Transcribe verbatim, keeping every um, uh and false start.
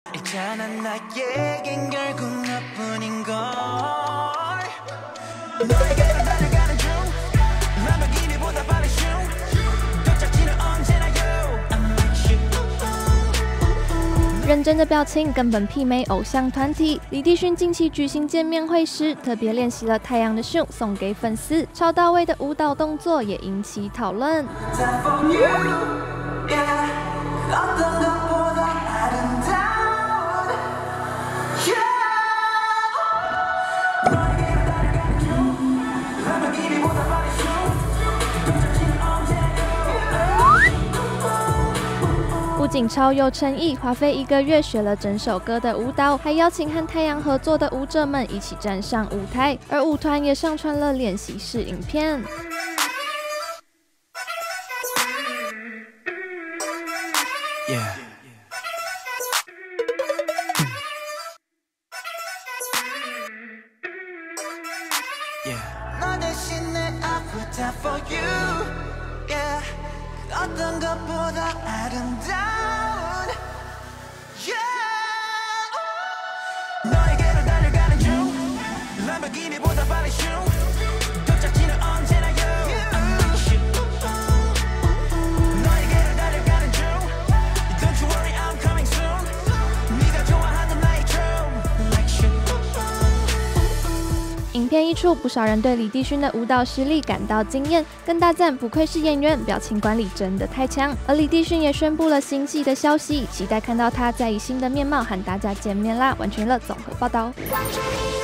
认真的表情根本媲美偶像团体。李帝勋近期举行见面会时，特别练习了《太阳的秀》送给粉丝，超到位的舞蹈动作也引起讨论。不仅超有诚意，花费一个月学了整首歌的舞蹈，还邀请和太阳合作的舞者们一起站上舞台，而舞团也上传了练习室影片。Yeah. Yeah. 어떤 것보다 아름다운 yeah. 너에게로 달려가는 중 람보르기니보다 빠른 슝 도착지는 언제나 you 너에게로 달려가는 중 Don't you worry I'm coming soon 네가 좋아하는 나의 true like you 影片一出，不少人对李帝勋的舞蹈实力感到惊艳，更大赞不愧是演员，表情管理真的太强。而李帝勋也宣布了新戏的消息，期待看到他再以新的面貌和大家见面啦！完全乐综合报道。